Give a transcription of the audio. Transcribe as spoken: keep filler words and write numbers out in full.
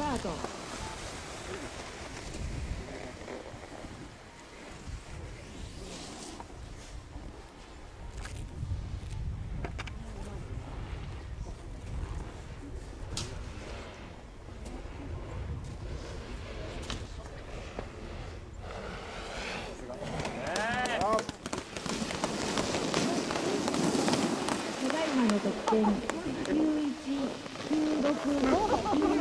ート。ただいまの得点きゅういちきゅうろく。